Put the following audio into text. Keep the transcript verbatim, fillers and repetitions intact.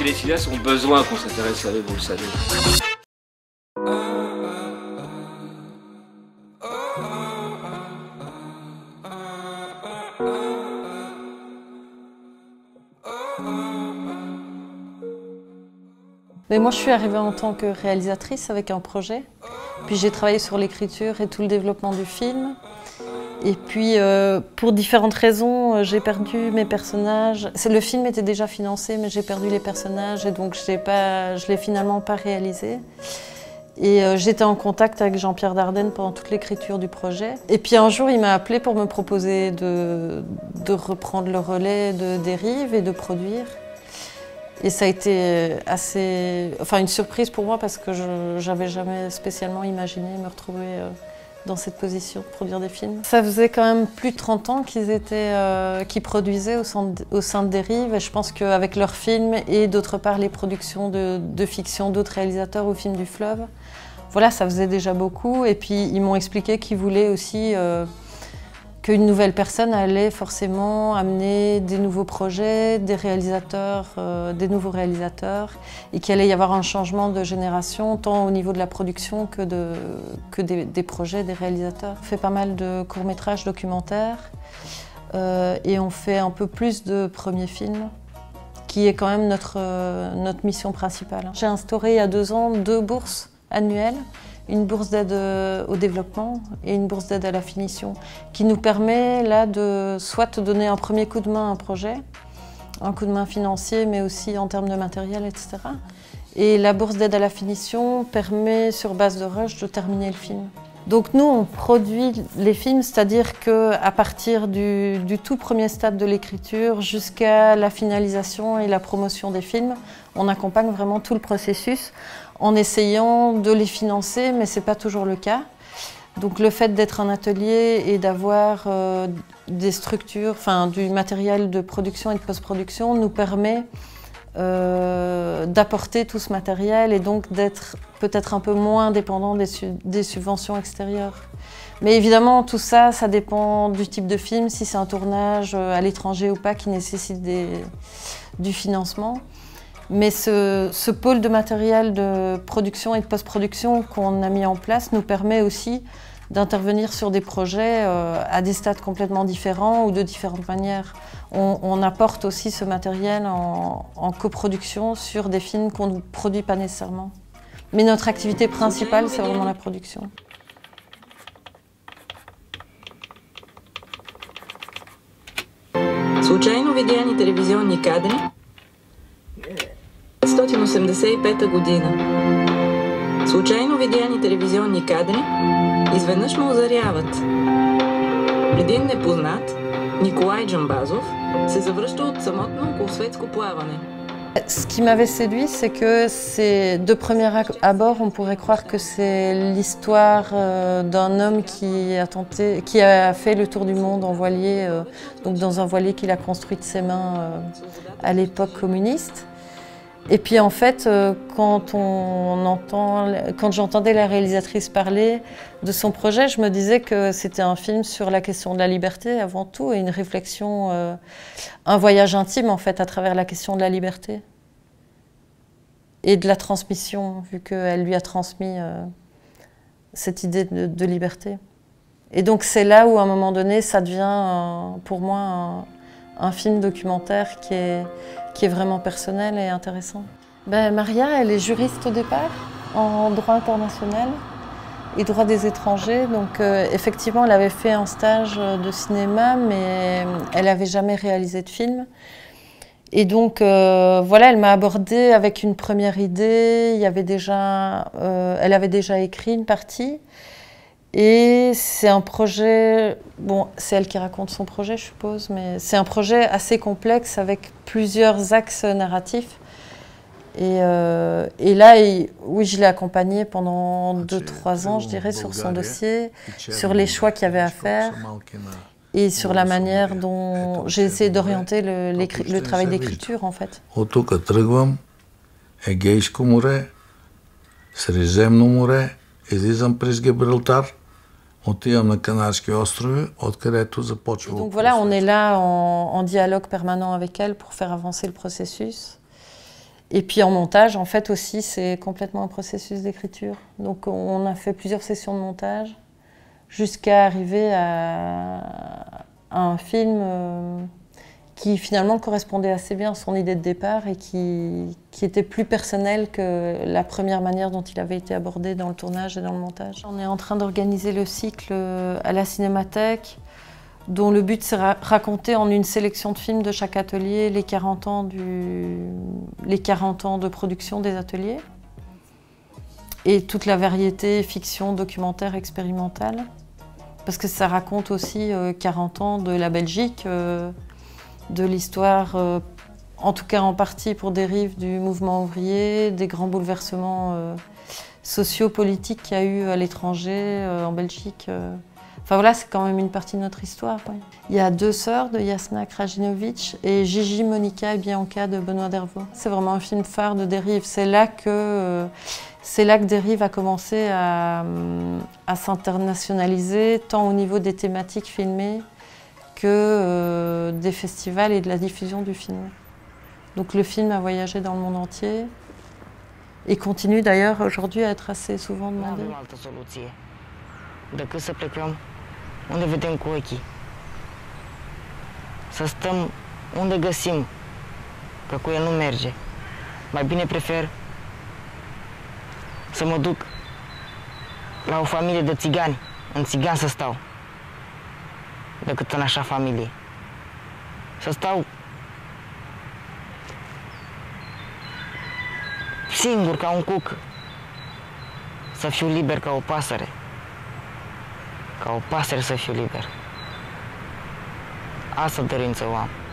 les cinéastes ont besoin qu'on s'intéresse à eux, vous le savez. Mais moi, je suis arrivée en tant que réalisatrice avec un projet. Puis j'ai travaillé sur l'écriture et tout le développement du film. Et puis, euh, pour différentes raisons, j'ai perdu mes personnages. Le film était déjà financé, mais j'ai perdu les personnages et donc je ne l'ai finalement pas réalisé. Et euh, j'étais en contact avec Jean-Pierre Dardenne pendant toute l'écriture du projet. Et puis un jour, il m'a appelé pour me proposer de, de reprendre le relais de Dérive et de produire. Et ça a été assez, enfin une surprise pour moi parce que je n'avais jamais spécialement imaginé me retrouver euh, dans cette position de produire des films. Ça faisait quand même plus de trente ans qu'ils étaient, euh, qu'ils produisaient au sein, de, au sein de Dérive. Et je pense qu'avec leurs films et d'autre part les productions de, de fiction d'autres réalisateurs au film du fleuve, voilà, ça faisait déjà beaucoup. Et puis ils m'ont expliqué qu'ils voulaient aussi euh, qu'une nouvelle personne allait forcément amener des nouveaux projets, des réalisateurs, euh, des nouveaux réalisateurs, et qu'il allait y avoir un changement de génération, tant au niveau de la production que, de, que des, des projets, des réalisateurs. On fait pas mal de courts-métrages documentaires, euh, et on fait un peu plus de premiers films, qui est quand même notre, euh, notre mission principale. J'ai instauré il y a deux ans deux bourses annuelles, une bourse d'aide au développement et une bourse d'aide à la finition, qui nous permet là de soit te donner un premier coup de main à un projet, un coup de main financier, mais aussi en termes de matériel, et cetera. Et la bourse d'aide à la finition permet, sur base de rush, de terminer le film. Donc nous, on produit les films, c'est-à-dire qu'à partir du, du tout premier stade de l'écriture jusqu'à la finalisation et la promotion des films, on accompagne vraiment tout le processus en essayant de les financer, mais ce n'est pas toujours le cas. Donc le fait d'être un atelier et d'avoir euh, des structures, enfin du matériel de production et de post-production nous permet euh, d'apporter tout ce matériel et donc d'être peut-être un peu moins dépendant des, su des subventions extérieures. Mais évidemment, tout ça, ça dépend du type de film, si c'est un tournage à l'étranger ou pas qui nécessite des, du financement. Mais ce, ce pôle de matériel de production et de post-production qu'on a mis en place nous permet aussi d'intervenir sur des projets euh, à des stades complètement différents ou de différentes manières. On, on apporte aussi ce matériel en, en coproduction sur des films qu'on ne produit pas nécessairement. Mais notre activité principale, c'est vraiment la production. Случайно видяни телевизионни кадри? деветстотин осемдесет и пета година. Случайно видяни телевизионни кадри изведнъж ме озаряват. Един непознат, Николай Джамбазов, се завръща от самотно околосветско плаване. Ce qui m'avait séduit, c'est que c'est de premier abord, on pourrait croire que c'est l'histoire euh, d'un homme qui a tenté, qui a fait le tour du monde en voilier, euh, donc dans un voilier qu'il a construit de ses mains euh, à l'époque communiste. Et puis en fait, euh, quand on entend, quand j'entendais la réalisatrice parler de son projet, je me disais que c'était un film sur la question de la liberté avant tout et une réflexion, euh, un voyage intime en fait à travers la question de la liberté et de la transmission, vu qu'elle lui a transmis euh, cette idée de, de liberté. Et donc c'est là où à un moment donné, ça devient euh, pour moi un, un film documentaire qui est, qui est vraiment personnel et intéressant. Ben, Maria, elle est juriste au départ, en droit international et droit des étrangers. Donc euh, effectivement, elle avait fait un stage de cinéma, mais elle n'avait jamais réalisé de film. Et donc euh, voilà, elle m'a abordée avec une première idée. Il y avait déjà, euh, elle avait déjà écrit une partie. Et c'est un projet, bon, c'est elle qui raconte son projet, je suppose, mais c'est un projet assez complexe avec plusieurs axes narratifs. Et, euh, et là, il, oui, je l'ai accompagnée pendant deux, trois ans, je dirais, sur son dossier, sur les choix qu'il y avait à faire et sur la manière dont j'ai essayé d'orienter le, le travail d'écriture, en fait. Donc voilà, on est là en, en dialogue permanent avec elle pour faire avancer le processus. Et puis en montage, en fait aussi, c'est complètement un processus d'écriture. Donc on a fait plusieurs sessions de montage jusqu'à arriver à, à un film euh, qui finalement correspondait assez bien à son idée de départ et qui, qui était plus personnel que la première manière dont il avait été abordé dans le tournage et dans le montage. On est en train d'organiser le cycle à la Cinémathèque, dont le but c'est de raconter en une sélection de films de chaque atelier les quarante ans, du, les quarante ans de production des ateliers et toute la variété fiction, documentaire, expérimentale. Parce que ça raconte aussi euh, quarante ans de la Belgique, euh, de l'histoire, euh, en tout cas en partie pour dérive du mouvement ouvrier, des grands bouleversements euh, sociaux-politiques qu'il y a eu à l'étranger, euh, en Belgique. Euh. Enfin voilà, c'est quand même une partie de notre histoire. Ouais. Il y a deux sœurs de Jasna Krajinovic et Gigi, Monica et Bianca de Benoît Dervaux. C'est vraiment un film phare de Dérive. C'est là que, euh, c'est là que Dérive a commencé à, à s'internationaliser, tant au niveau des thématiques filmées que euh, des festivals et de la diffusion du film. Donc le film a voyagé dans le monde entier et continue d'ailleurs aujourd'hui à être assez souvent demandé. Decât să plecăm unde vedem cu ochii. Să stăm unde găsim, că cu el nu merge. Mai bine prefer să mă duc la o familie de țigani, în țigan să stau, decât în așa familie. Să stau singur ca un cuc, să fiu liber ca o pasăre. Ca o pasăre să fiu liber. Asta dorință o am.